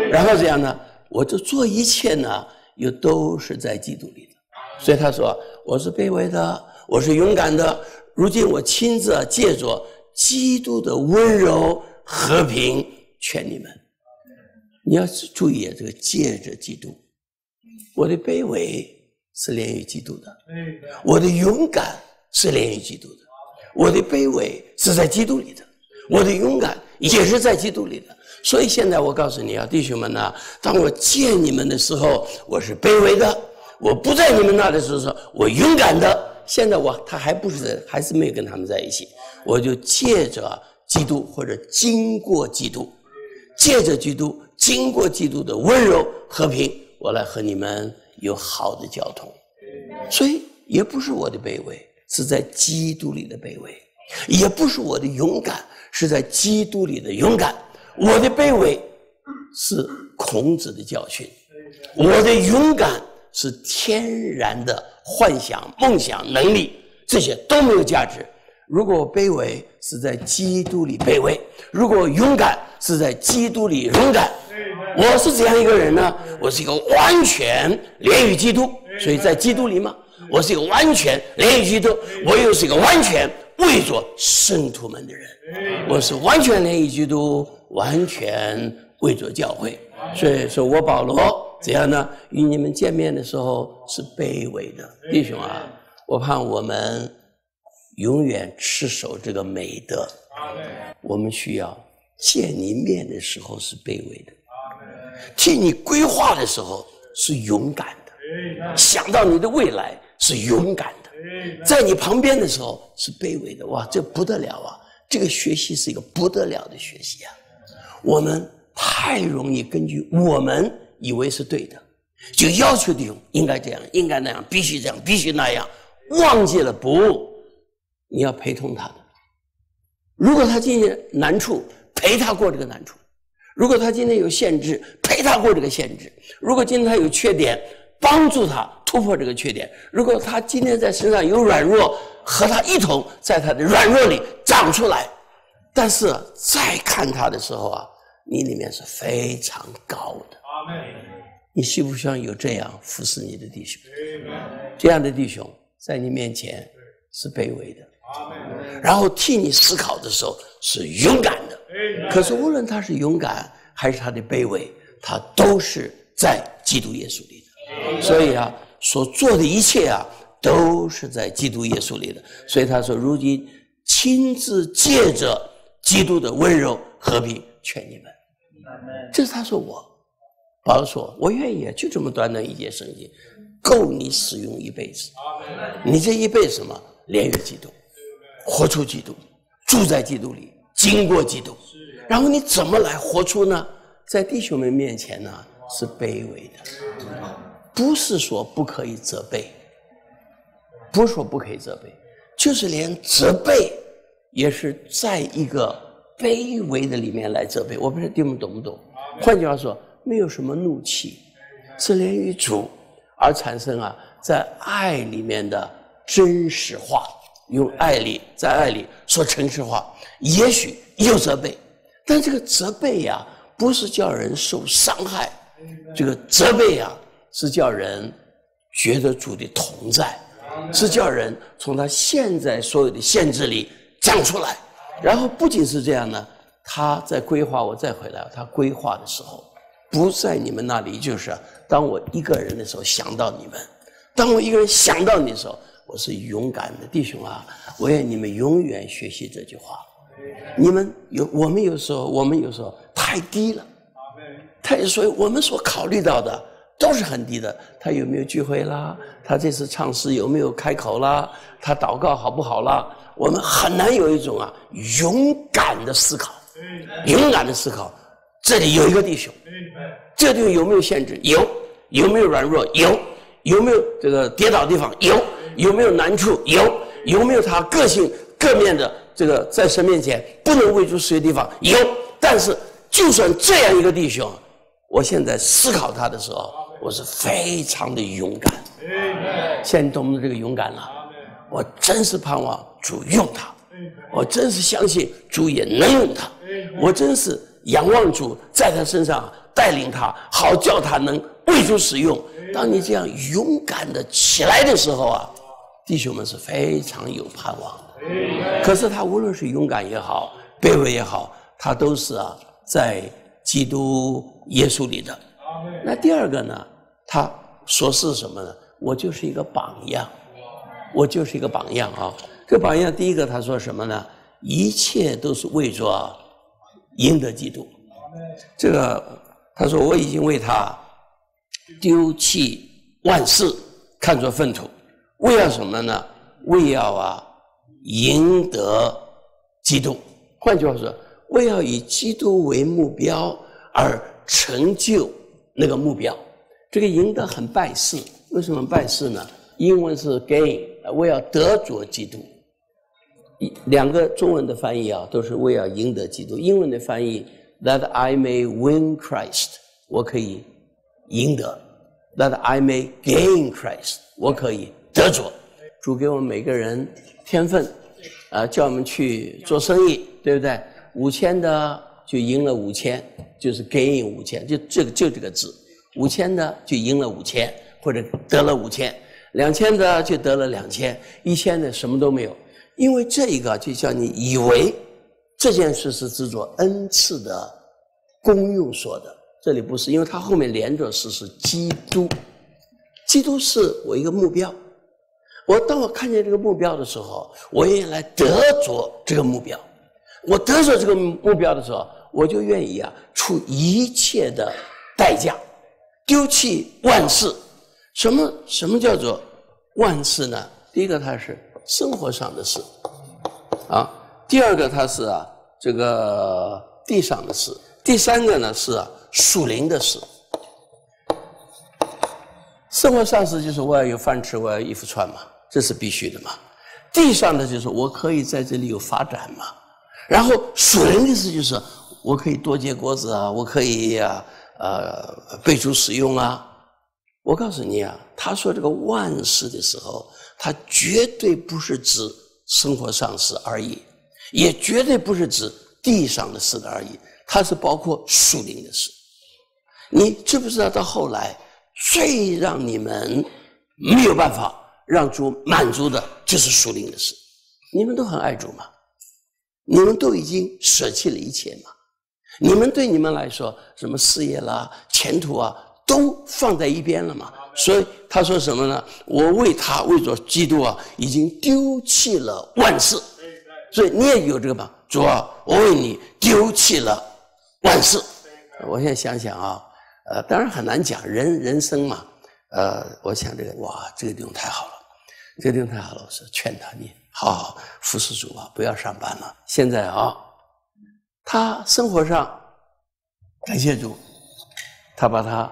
然后这样呢，我就做一切呢，又都是在基督里的。所以他说，我是卑微的，我是勇敢的，如今我亲自借着基督的温柔和平劝你们。你要注意这个借着基督，我的卑微是连于基督的，我的勇敢是连于基督的，我的卑微是在基督里的，我的勇敢也是在基督里的。所以现在我告诉你啊，弟兄们呢，当我见你们的时候，我是卑微的；我不在你们那的时候，我勇敢的。现在他还是没有跟他们在一起，我就借着基督或者经过基督，借着基督经过基督的温柔和平，我来和你们有好的交通。所以也不是我的卑微，是在基督里的卑微；也不是我的勇敢，是在基督里的勇敢。我的卑微是孔子的教训，我的勇敢是天然的幻想、梦想、能力，这些都没有价值。如果我卑微是在基督里卑微，如果我勇敢是在基督里勇敢，我是这样一个人呢，我是一个完全连于基督，所以在基督里嘛，我是一个完全连于基督，我又是一个完全为着圣徒们的人，我是完全连于基督，完全为着教会。所以说我保罗这样呢，与你们见面的时候是卑微的。弟兄啊，我盼我们永远持守这个美德。我们需要见你面的时候是卑微的，替你规划的时候是勇敢的，想到你的未来是勇敢的，在你旁边的时候是卑微的。哇，这不得了啊！这个学习是一个不得了的学习啊！我们太容易根据我们以为是对的，就要求弟兄应该这样，应该那样，必须这样，必须那样，忘记了不，你要陪同他的。如果他今天难处，陪他过这个难处；如果他今天有限制，陪他过这个限制；如果今天他有缺点，帮助他突破这个缺点；如果他今天在身上有软弱，和他一同在他的软弱里长出来。但是再看他的时候啊，你里面是非常高的。你希不希望有这样服侍你的弟兄？这样的弟兄在你面前是卑微的，然后替你思考的时候是勇敢的。可是无论他是勇敢还是他的卑微，他都是在基督耶稣里的。所以啊，所做的一切啊，都是在基督耶稣里的。所以他说，如今亲自借着基督的温柔和平劝你们。这是他说我。保罗说，我愿意就这么短短一节圣经，够你使用一辈子。你这一辈子什么？连于基督，活出基督，住在基督里，经过基督。然后你怎么来活出呢？在弟兄们面前呢，是卑微的。不是说不可以责备，不是说不可以责备，就是连责备也是在一个卑微的里面来责备。我不知道弟兄们懂不懂？换句话说，没有什么怒气，是连于主而产生啊，在爱里面的真实化，用爱里，在爱里说诚实话。也许有责备，但这个责备呀，不是叫人受伤害，这个责备呀，是叫人觉得主的同在，是叫人从他现在所有的限制里长出来。然后不仅是这样呢，他在规划我再回来，他规划的时候不在你们那里，就是当我一个人的时候想到你们，当我一个人想到你的时候，我是勇敢的。弟兄啊，我愿你们永远学习这句话。我们有时候太低了，所以我们所考虑到的都是很低的。他有没有聚会啦？他这次唱诗有没有开口啦？他祷告好不好啦？我们很难有一种勇敢的思考，勇敢的思考。这里有一个弟兄，这地方有没有限制？有没有软弱？有没有这个跌倒的地方？有没有难处？有没有他个性各面的这个在神面前不能为主事的地方？有。但是就算这样一个弟兄，我现在思考他的时候，我是非常的勇敢。现在你懂不懂这个勇敢了？我真是盼望主用他，我真是相信主也能用他，我真是仰望主在他身上带领他，好叫他能为主使用。当你这样勇敢的起来的时候啊，弟兄们是非常有盼望的。可是他无论是勇敢也好，卑微也好，他都是在基督耶稣里的。那第二个呢，他说是什么呢？我就是一个榜样，我就是一个榜样啊。这榜样第一个他说什么呢？一切都是为着赢得基督。这个他说我已经为他丢弃万事，看作粪土，为要什么呢？为要赢得基督。换句话说，为要以基督为目标而成就那个目标。这个赢得很拜世，为什么拜世呢？英文是 gain， 为要得着基督。两个中文的翻译都是为要赢得基督。英文的翻译 that I may win Christ， 我可以赢得。that I may gain Christ， 我可以得着。主给我们每个人天分，叫我们去做生意，对不对？5000的就赢了5000，就是 gain 5000，就这个字。5000的就赢了5000，或者得了5000，2000的就得了2000，1000的什么都没有。因为这一个就叫你以为这件事是制作恩赐的功用所的，这里不是，因为它后面连着是基督。基督是我一个目标，当我看见这个目标的时候，我愿意来得着这个目标。我得着这个目标的时候，我就愿意出一切的代价，丢弃万事。什么叫做万事呢？第一个它是生活上的事第二个它是这个地上的事，第三个呢是属灵的事。生活上事就是我要有饭吃，我要有衣服穿嘛，这是必须的嘛。地上的就是我可以在这里有发展嘛。然后属灵的事就是我可以多结果子我可以被主使用我告诉你他说这个万事的时候，他绝对不是指生活上事而已，也绝对不是指地上的事而已，它是包括属灵的事。你知不知道到后来最让你们没有办法让主满足的就是属灵的事？你们都很爱主嘛，你们都已经舍弃了一切嘛，你们对你们来说什么事业啦、前途都放在一边了嘛。所以他说什么呢？我为着基督已经丢弃了万事。所以你也有这个吧？主我为你丢弃了万事。我现在想想当然很难讲人生嘛。我想这个这个地方太好了，这个地方太好了，我说劝他你好好服侍主不要上班了。现在他生活上感谢主，他把他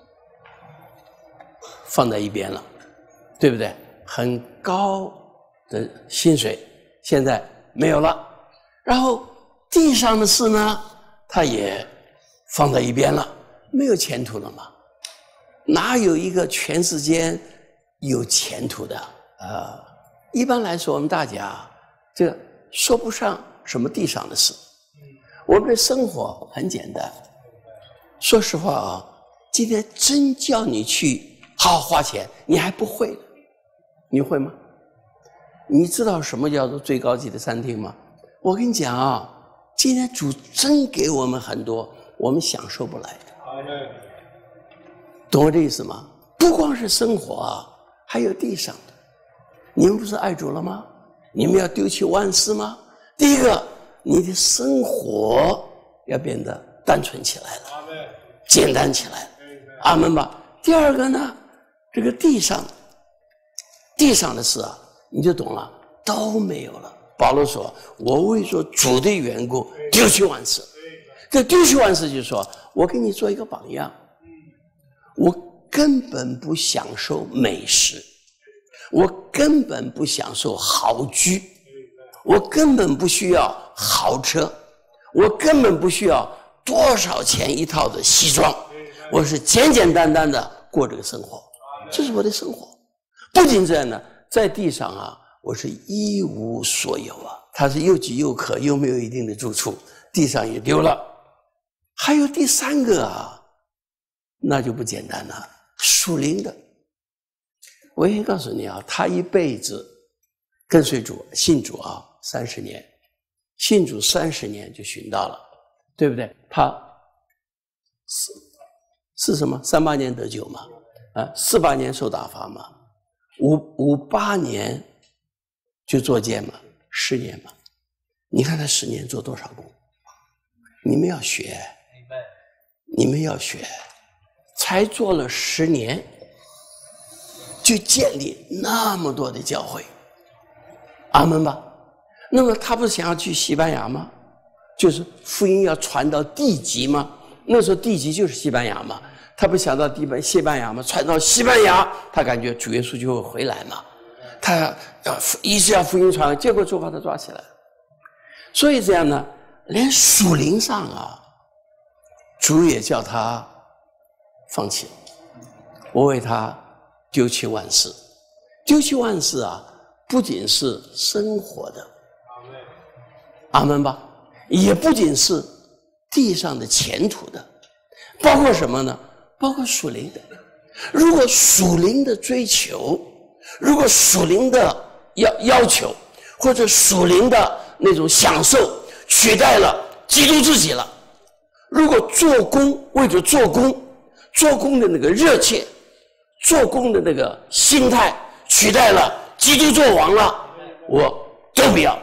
放在一边了，对不对？很高的薪水现在没有了，然后地上的事呢，他也放在一边了，没有前途了嘛。哪有一个全世界有前途的一般来说我们大家这个说不上什么地上的事。我们的生活很简单，说实话今天真叫你去好好花钱，你还不会呢。你会吗？你知道什么叫做最高级的餐厅吗？我跟你讲今天主真给我们很多我们享受不来的。懂我这意思吗？不光是生活还有地上的。你们不是爱主了吗？你们要丢弃万事吗？第一个，你的生活要变得单纯起来了，简单起来了，阿们吧。第二个呢，这个地上的事你就懂了，都没有了。保罗说我为着主的缘故丢弃万事。这丢弃万事就是说我给你做一个榜样，我根本不享受美食，我根本不享受豪居，我根本不需要豪车，我根本不需要多少钱一套的西装，我是简简单单的过这个生活，这是我的生活。不仅这样呢，在地上我是一无所有他是又饥又渴，又没有一定的住处，地上也丢了。还有第三个那就不简单了。属灵的，我先告诉你啊，他一辈子跟随主、信主啊30年，信主30年就寻到了，对不对？他是什么？38年得救嘛，48年受打发嘛，58年就做监嘛，10年嘛。你看他10年做多少工？你们要学，你们要学。才做了10年，就建立那么多的教会，阿们吧。那么他不是想要去西班牙吗？就是福音要传到地极吗？那时候地极就是西班牙嘛。他不想到西班牙吗？传到西班牙，他感觉主耶稣就会回来嘛。他一直要福音传，结果就把他抓起来了。所以这样呢，连属灵上啊，主也叫他放弃了。我为他丢弃万事，丢弃万事啊，不仅是生活的，阿们吧，也不仅是地上的前途的，包括什么呢？包括属灵的。如果属灵的追求，如果属灵的要求，或者属灵的那种享受取代了基督自己了，如果做工为了做工的那个热切，做工的那个心态取代了基督做王了，我都不要。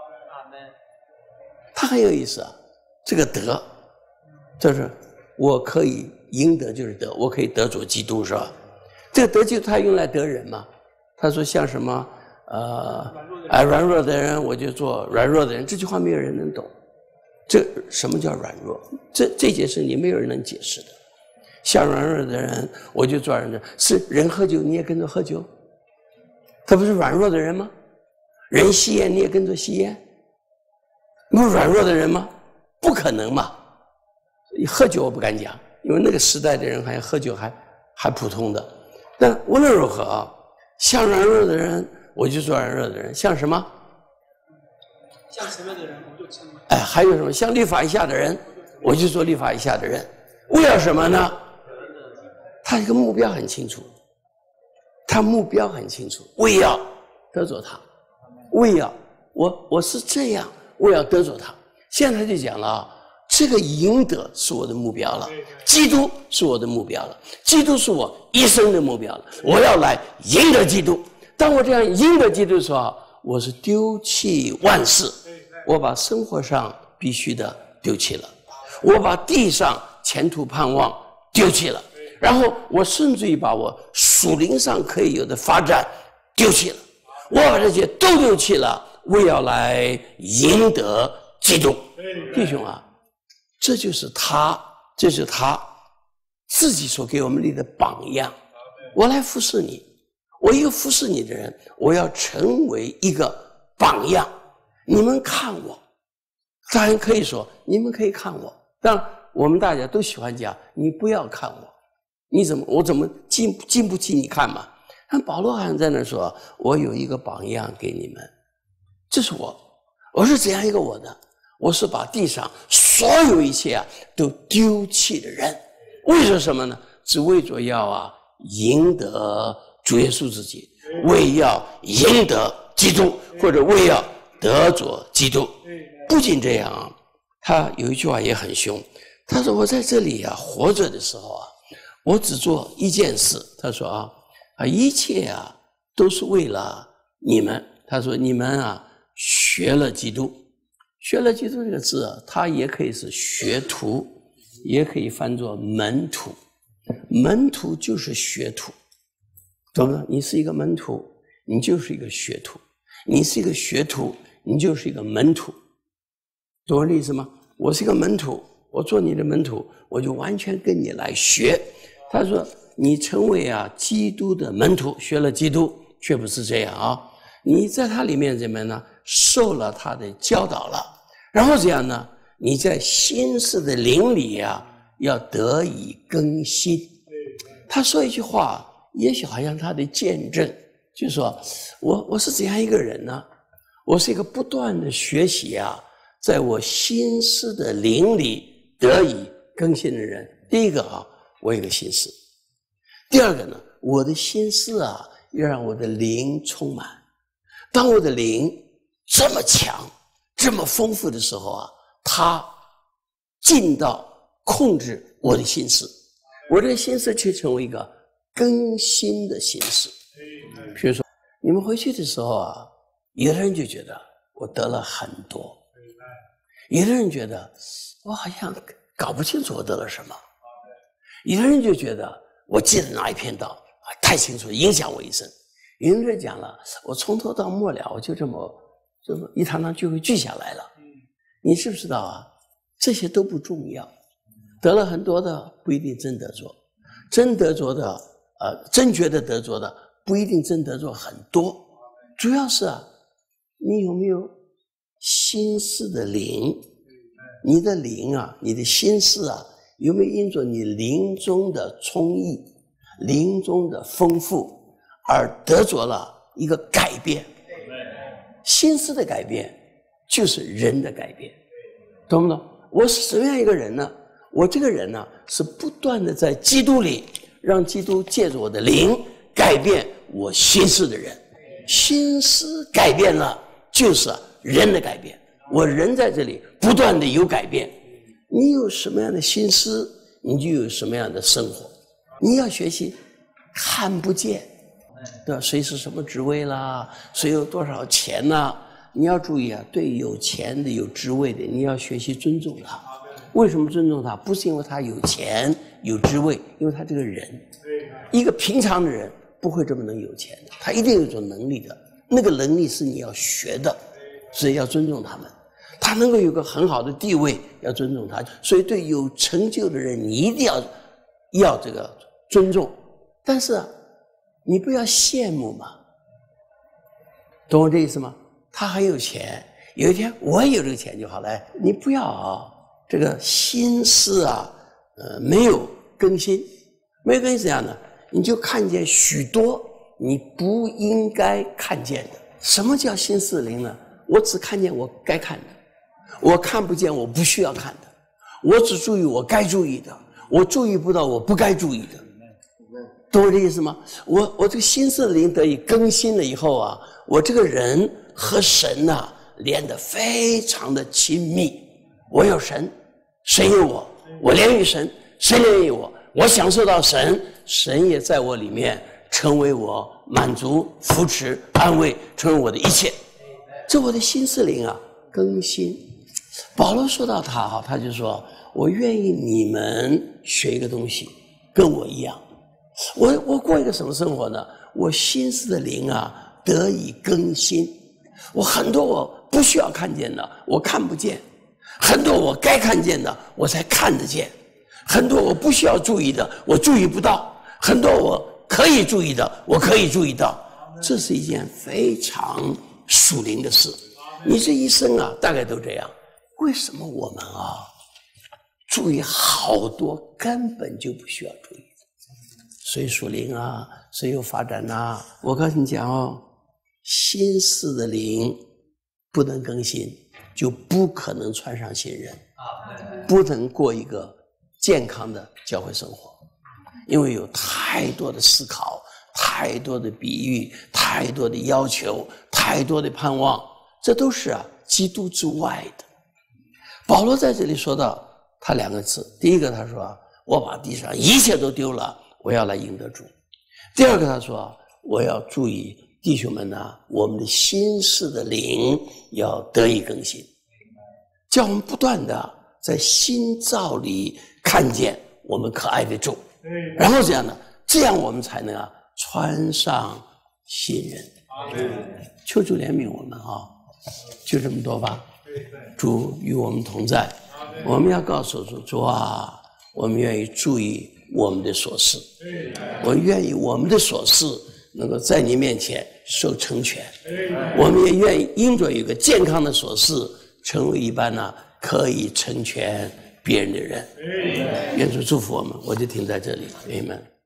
他很有意思啊，这个得就是我可以赢得，就是得，我可以得着基督，是吧？这个得基督他用来得人嘛。他说像什么软弱的人我就做软弱的人，这句话没有人能懂。这什么叫软弱？这件事你没有人能解释的。像软弱的人我就做软弱，是人喝酒你也跟着喝酒，他不是软弱的人吗？人吸烟你也跟着吸烟，不是软弱的人吗？不可能嘛。喝酒我不敢讲，因为那个时代的人好像喝酒还普通的。但无论如何啊，像软弱的人我就做软弱的人，像什么？ 像什么的人我就成为。 还有什么？像律法以下的人我就做律法以下的人。为了什么呢？他一个目标很清楚，他目标很清楚，我也要得着他，我也要我是这样，我要得着他。现在他就讲了啊，这个赢得是我的目标了，基督是我的目标了，基督是我一生的目标了，我要来赢得基督。当我这样赢得基督的时候，我是丢弃万事，我把生活上必须的丢弃了，我把地上前途盼望丢弃了，然后我甚至于把我属灵上可以有的发展丢弃了，我把这些都丢弃了，我要来赢得基督。弟兄啊，这就是他自己所给我们立的榜样。我来服侍你，我一个服侍你的人，我要成为一个榜样。你们看我，当然可以说你们可以看我，当然我们大家都喜欢讲你不要看我，我怎么经不起你看嘛？但保罗好像在那说，我有一个榜样给你们，这是我是怎样一个我的？我是把地上所有一切都丢弃的人。为了什么呢？只为着要赢得主耶稣自己，为要赢得基督，或者为要得着基督。不仅这样他有一句话也很凶，他说我在这里活着的时候我只做一件事。他说一切都是为了你们。他说你们学了基督。学了基督这个字它也可以是学徒，也可以翻作门徒。门徒就是学徒，懂吗？你是一个门徒，你就是一个学徒；你是一个学徒，你就是一个门徒。懂我的意思吗？我是一个门徒，我做你的门徒，我就完全跟你来学。他说你成为基督的门徒，学了基督，却不是这样你在他里面怎么呢？受了他的教导了，然后这样呢，你在心思的灵里要得以更新。他说一句话，也许好像他的见证，就是说我是怎样一个人呢？我是一个不断的学习在我心思的灵里得以更新的人。第一个我有个心思；第二个呢，我的心思啊，要让我的灵充满。当我的灵这么强、这么丰富的时候啊，它进到控制我的心思，我这个心思却成为一个更新的心思。比如说，你们回去的时候啊，有的人就觉得我得了很多，有的人觉得我好像搞不清楚我得了什么，有的人就觉得我记得哪一篇道太清楚，影响我一生。有人就讲了，我从头到末了，我就这么一堂堂聚会聚下来了。你知不知道啊？这些都不重要，得了很多的不一定真得着，真得着的真觉得得着的不一定真得着很多。主要是啊，你有没有心思的灵？你的灵啊，你的心思啊，有没有因着你灵中的充溢、灵中的丰富而得着了一个改变？心思的改变就是人的改变，懂不懂？我是什么样一个人呢？我这个人呢，是不断的在基督里，让基督借着我的灵改变我心思的人。心思改变了，就是人的改变。我人在这里不断的有改变。你有什么样的心思，你就有什么样的生活。你要学习看不见，对吧？谁是什么职位啦，谁有多少钱啦，你要注意啊，对有钱的有职位的，你要学习尊重他。为什么尊重他？不是因为他有钱有职位，因为他这个人，一个平常的人不会这么能有钱的，他一定有一种能力的，那个能力是你要学的，所以要尊重他们。他能够有个很好的地位，要尊重他。所以对有成就的人，你一定要这个尊重。但是啊，你不要羡慕嘛，懂我这意思吗？他很有钱，有一天我也有这个钱就好了。你不要这个心思啊，没有更新，没有更新怎样呢？你就看见许多你不应该看见的。什么叫心思灵呢？我只看见我该看的，我看不见我不需要看的，我只注意我该注意的，我注意不到我不该注意的。懂我这意思吗？我这个心思灵得以更新了以后啊，我这个人和神啊连得非常的亲密。我有神，神有我，我连于神，神连于我，我享受到神，神也在我里面成为我满足、扶持、安慰，成为我的一切。这我的心思灵啊更新。保罗说到他就说，我愿意你们学一个东西跟我一样。我过一个什么生活呢？我心思的灵啊得以更新。我很多我不需要看见的我看不见，很多我该看见的我才看得见，很多我不需要注意的我注意不到，很多我可以注意的我可以注意到。这是一件非常属灵的事。你这一生啊大概都这样。为什么我们啊注意好多根本就不需要注意的？谁属灵啊，谁有发展啊？我告诉你讲哦，心思的灵不能更新，就不可能穿上新人，不能过一个健康的教会生活。因为有太多的思考，太多的比喻，太多的要求，太多的盼望，这都是基督之外的。保罗在这里说到他两个字，第一个他说，我把地上一切都丢了，我要来赢得主。第二个他说，我要注意弟兄们我们的心思的灵要得以更新，叫我们不断的在心造里看见我们可爱的主，然后这样我们才能穿上新人。求主怜悯我们就这么多吧。主与我们同在，我们要告诉主我们愿意注意我们的琐事，我愿意我们的琐事能够在你面前受成全，我们也愿意因着一个健康的琐事成为一般可以成全别人的人。愿主祝福我们。我就停在这里，阿们。